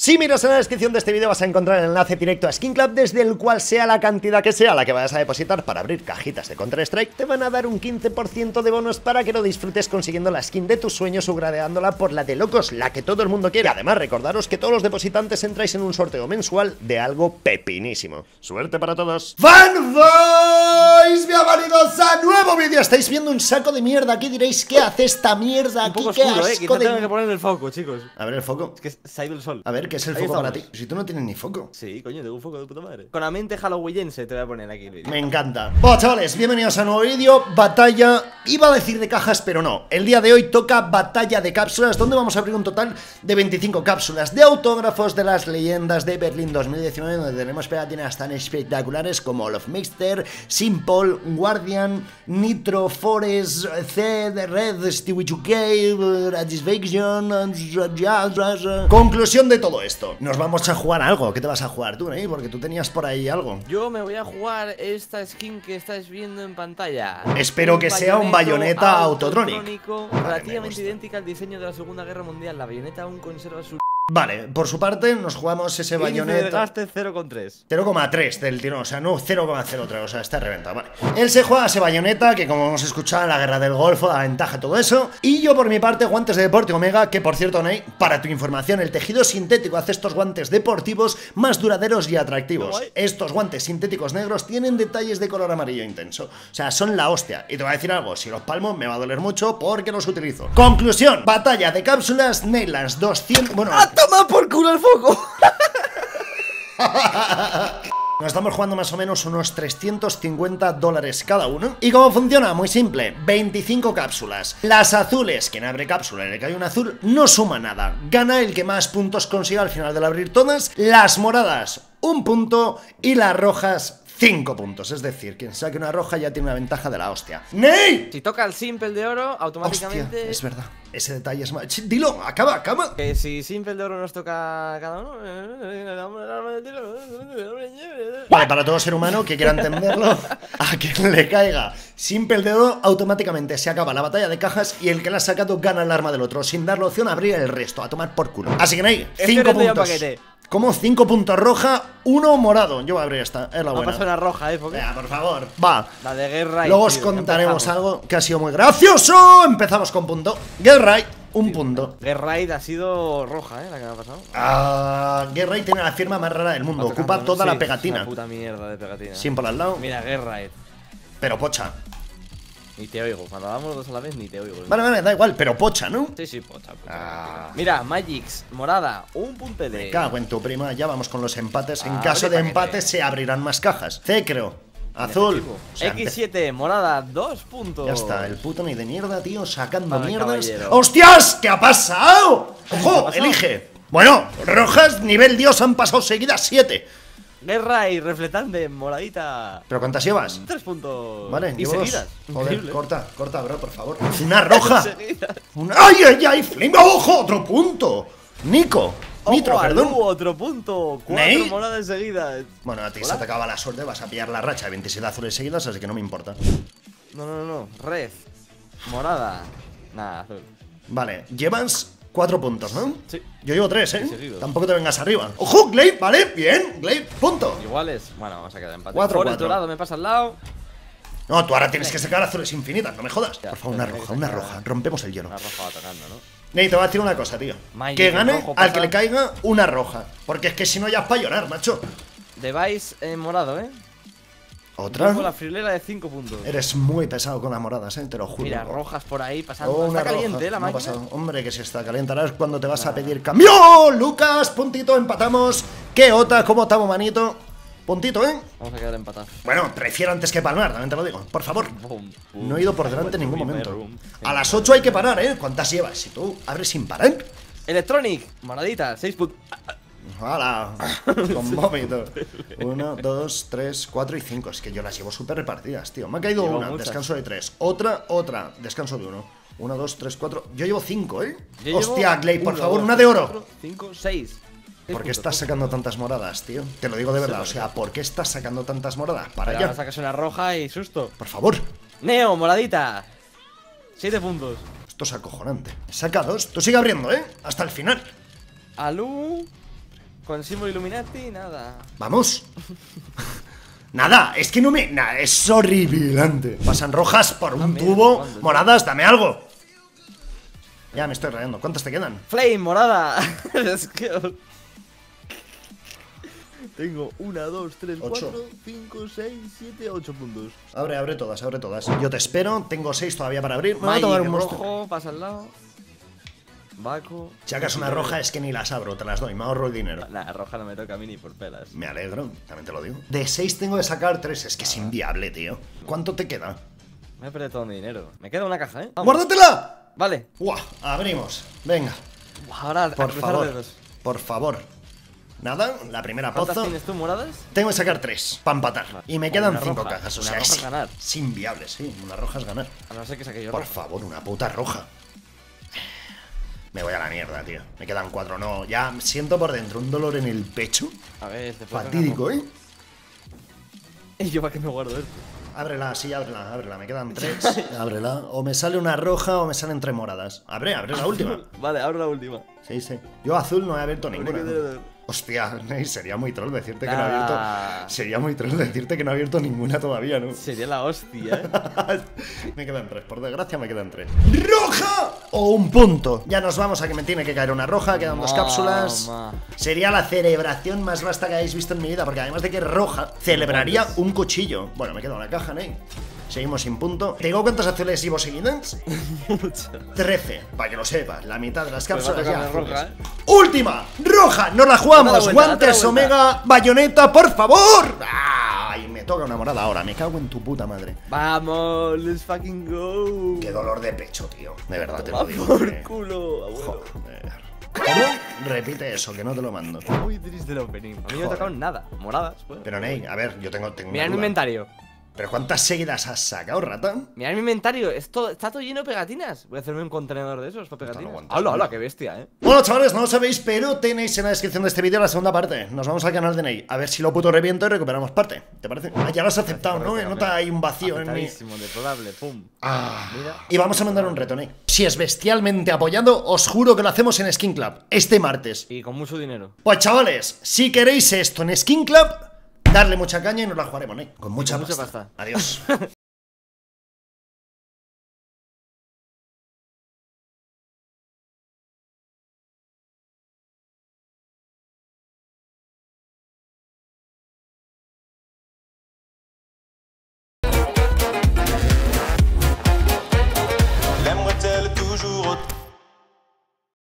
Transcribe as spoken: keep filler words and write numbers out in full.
Si miras en la descripción de este vídeo vas a encontrar el enlace directo a Skin Club, desde el cual sea la cantidad que sea la que vayas a depositar para abrir cajitas de Counter-Strike, te van a dar un quince por ciento de bonos para que lo disfrutes consiguiendo la skin de tus sueños o gradeándola por la de locos, la que todo el mundo quiere. Además, recordaros que todos los depositantes entráis en un sorteo mensual de algo pepinísimo. ¡Suerte para todos! ¡Fanboys! Bienvenidos a nuevo vídeo. Estáis viendo un saco de mierda. Aquí diréis, ¿qué hace esta mierda aquí? Un poco ¡Qué oscuro, asco eh. Quizá de... tengo que poner el foco, chicos. A ver el foco. Es que se ha ido el sol. A ver, ¿qué es el Ahí foco para estamos. ti? Si tú no tienes ni foco. Sí, coño, tengo un foco de puta madre. Con la mente halloweense te voy a poner aquí el vídeo. Me encanta. Bueno, chavales, bienvenidos a un nuevo vídeo. Batalla, iba a decir de cajas, pero no. El día de hoy toca batalla de cápsulas, donde vamos a abrir un total de veinticinco cápsulas de autógrafos de las leyendas de Berlín dos mil diecinueve, donde tenemos pegatinas tan espectaculares como Olaf Mixter, Simple, Guardian, Nitro, Forest, Zed, Red, Stewie two K, Satisfaction. Conclusión de todo esto. Nos vamos a jugar algo. ¿Qué te vas a jugar tú, eh? Porque tú tenías por ahí algo. Yo me voy a jugar esta skin que estáis viendo en pantalla. Espero que sea un bayoneta autotronic. autotrónico, Vale, me relativamente gusta. idéntica al diseño de la Segunda Guerra Mundial. La bayoneta aún conserva su Vale, por su parte nos jugamos ese índice de bayoneta desgaste cero coma tres. cero coma tres del tirón, o sea, no cero coma cero tres, o sea, está reventado, vale. Él se juega ese bayoneta, que como hemos escuchado en la guerra del Golfo, da ventaja todo eso. Y yo por mi parte, guantes de deporte Omega, que por cierto, Ney, para tu información, el tejido sintético hace estos guantes deportivos más duraderos y atractivos. Guay. Estos guantes sintéticos negros tienen detalles de color amarillo intenso, o sea, son la hostia. Y te voy a decir algo, si los palmo me va a doler mucho porque los utilizo. Conclusión, batalla de cápsulas, Neylands doscientos... Bueno... ¡Ah, toma por culo el foco! Nos estamos jugando más o menos unos trescientos cincuenta dólares cada uno. ¿Y cómo funciona? Muy simple, veinticinco cápsulas. Las azules, quien abre cápsula en el que hay un azul, no suma nada. Gana el que más puntos consiga al final del abrir todas. Las moradas, un punto. Y las rojas, cinco puntos. Es decir, quien saque una roja ya tiene una ventaja de la hostia. ¡Ney! Si toca el simple de oro, automáticamente. Hostia, es verdad. Ese detalle es mal. Ch, dilo, acaba, acaba. Que si simple de oro nos toca a cada uno. Vale, para todo ser humano que quiera entenderlo, a quien le caiga simple el dedo, automáticamente se acaba la batalla de cajas y el que la ha sacado gana el arma del otro, sin darle opción a abrir el resto, a tomar por culo. Así que no hay cinco puntos. Como cinco puntos roja, uno morado. Yo voy a abrir esta, es la No buena. pasa una roja, eh, porque Venga, por favor. Va. la de guerra. Luego os contaremos algo que ha sido muy gracioso. Empezamos con punto. Get right, un punto. Guerraid ha sido roja, eh, la que me ha pasado. Ah, Get right tiene la firma más rara del mundo. Otro Ocupa canto, ¿no? toda Sí, la pegatina. Es una puta mierda de pegatina. Simple al lado. Mira, Guerraid. Pero pocha. Ni te oigo. Cuando vamos dos a la vez, ni te oigo. Vale, vale, da igual, pero pocha, ¿no? Sí, sí, pocha, pocha. Ah. Mira, Magix, morada, un punto de. Me cago en tu prima, ya vamos con los empates. En Ah, caso de paquete. empate se abrirán más cajas. C, creo. Azul. O sea, X siete, morada, dos puntos. ya está, el puto ni de mierda, tío, sacando Vale, mierdas. caballero. ¡Hostias! ¿Qué ha pasado? ¿Qué ha ¡Ojo! pasado? Elige. Bueno, rojas, nivel dios, han pasado seguidas siete. Guerraid, refletante, moradita. ¿Pero cuántas llevas? Tres puntos. Vale, y llevo dos. seguidas. Joder, Increíble. corta, corta, bro, por favor. Una roja. Seguidas. Una... ¡Ay, ay, ay! ¡Flame! ¡Ojo! ¡Otro punto! Nico. Nitro, Ojo, perdón. Alu, otro punto. Cuatro ¿Ney? moradas seguidas. Bueno, a ti ¿Hola? se te acaba la suerte, vas a pillar la racha de veintisiete azules seguidas, así que no me importa. No, no, no, no. Red. Morada. Nada, azul. Vale, llevas cuatro puntos, ¿no? Sí. Yo llevo tres, ¿eh? Sí, seguidos. Tampoco te vengas arriba. ¡Ojo, Glaive! Vale, bien, Glaive, punto. Iguales. Bueno, vamos a quedar empate. Cuatro, Forest cuatro. dorado, me pasa al lado. No, tú ahora tienes que sacar azules infinitas, no me jodas. Ya, Por favor, una tengo que roja, una sacar- roja. Rompemos el hielo. Una roja va tocando, ¿no? Ney, te voy a decir una cosa, tío. Magic, Que el gane rojo al pasa. que le caiga una roja. Porque es que si no ya es para llorar, macho. Device en morado, ¿eh? ¿Otra? Con la frilera de cinco puntos. Eres muy pesado con las moradas, ¿eh? Te lo juro. Mira, rojas por ahí pasando. Oh, una Está caliente, roja. ¿eh? La No ha máquina. pasado. Hombre, que si está caliente. Ahora es cuando te vas a pedir cambio. Lucas, puntito, empatamos. ¿Qué ota? ¿Cómo estamos, manito? Puntito, ¿eh? Vamos a quedar empatados. Bueno, prefiero antes que palmar, también te lo digo. Por favor. Bum, bum. No he ido por delante en ningún Room, momento. room. A las ocho hay que parar, ¿eh? ¿Cuántas llevas? Si tú abres sin parar. Electronic, moradita, seis puntos. ¡Hala! Con vómito. Uno, dos, tres, cuatro y cinco. Es que yo las llevo súper repartidas, tío. Me ha caído Llevo una, muchas. descanso de tres. Otra, otra, descanso de uno. Uno, dos, tres, cuatro. Yo llevo cinco, ¿eh? Yo Hostia, llevo Glaive, por uno, favor, dos, una de oro. cuatro, cinco, seis. ¿Por qué estás sacando tantas moradas, tío? Te lo digo de verdad, o sea, ¿por qué estás sacando tantas moradas? Para Ahora allá, sacas una roja y susto. por favor. Neo, moradita. Siete puntos. Esto es acojonante. Saca dos, tú sigue abriendo, ¿eh? Hasta el final. Alu. Con símbolo Illuminati, nada. Vamos. Nada, es que no me... Nada, es horripilante. Pasan rojas por un Ah, mira, tubo. ¿cuándo? Moradas, dame algo. Ya me estoy rayando. ¿Cuántas te quedan? Flame, morada. Es que... Tengo una, dos, tres, Ocho. cuatro, cinco, seis, siete, ocho puntos. Abre, abre todas, abre todas. Yo te espero. Tengo seis todavía para abrir. Me voy a Magic tomar un monstruo. rojo, pasa al lado. Baco. Si sacas una roja es que ni las abro, te las doy. Me ahorro el dinero. Nah, roja no me toca a mí ni por pelas. Me alegro, también te lo digo. De seis tengo que sacar tres. Es que es inviable, tío. ¿Cuánto te queda? Me he perdido todo mi dinero. Me queda una caja, ¿eh? Vamos. ¡Guárdatela! Vale. ¡Buah! Abrimos. Venga. Ahora, a Por cruzar favor. dedos. Por favor. Nada, la primera ¿Cuántas pozo. tienes tú, moradas? Tengo que sacar tres para empatar. Y me Una quedan roja. cinco cajas. O Una sea, roja es, es ganar. es inviable, sí. Una roja es ganar. A no ser que saque yo Por roja. favor, una puta roja. Me voy a la mierda, tío. Me quedan cuatro. No, ya siento por dentro un dolor en el pecho. A ver, te puedo Fatídico, ¿eh? ¿Y yo para qué me guardo esto? Ábrela, sí, ábrela, ábrela. Me quedan tres. Ábrela. O me sale una roja o me salen tres moradas. Abre, abre la última. Vale, abro la última. Sí, sí. Yo azul no he abierto Único ninguna. tenedor. Hostia, Ney, sería muy troll decirte que no he Nah. abierto. Sería muy troll decirte que no he abierto ninguna todavía, ¿no? Sería la hostia, ¿eh? Me quedan tres, por desgracia me quedan tres. ¡Roja! O un punto. Ya nos vamos a que me tiene que caer una roja, quedan dos cápsulas. Mamá. Sería la celebración más vasta que hayáis visto en mi vida, porque además de que es roja, celebraría un cuchillo. Bueno, me queda una caja, Ney. Seguimos sin punto. ¿Te digo cuántas azules llevo seguidas? trece, para que lo sepas. La mitad de las Pues va a cápsulas ya tocarme azules. roja, ¿eh? ¡Última! ¡Roja! ¡Nos la jugamos! Date la vuelta, ¡Guantes, date la vuelta. Omega, bayoneta, por favor! ¡Ay! Me toca una morada ahora. Me cago en tu puta madre. Vamos, let's fucking go. Qué dolor de pecho, tío. De verdad te lo Va digo. por que- culo, abuelo. Joder. ¿Cómo? Repite eso, que no te lo mando. Muy triste el opening. A mí no me Joder. ha tocado nada. Moradas, pues. Pero Ney, a ver, yo tengo, tengo Mira una mi duda. inventario. ¿Pero cuántas seguidas has sacado, rata? Mira mi inventario. Esto, está todo lleno de pegatinas. Voy a hacerme un contenedor de esos para pegatinas. aguantas, ¡Hala, tío. hala! ¡Qué bestia, eh! Bueno, chavales, no lo sabéis, pero tenéis en la descripción de este vídeo la segunda parte. Nos vamos al canal de Ney. A ver si lo puto reviento y recuperamos parte. ¿Te parece? Ah, ya lo has aceptado, ¿no? Correcto, Nota ahí un vacío en mí. Aceptadísimo, deplorable, pum. Ah. Mira. Y vamos a mandar un reto, Ney. Si es bestialmente apoyando, os juro que lo hacemos en Skin Club, este martes. Y con mucho dinero. Pues chavales, si queréis esto en Skin Club, darle mucha caña y nos la jugaremos, Ney. Con mucha con mucha pasta. pasta. Adiós.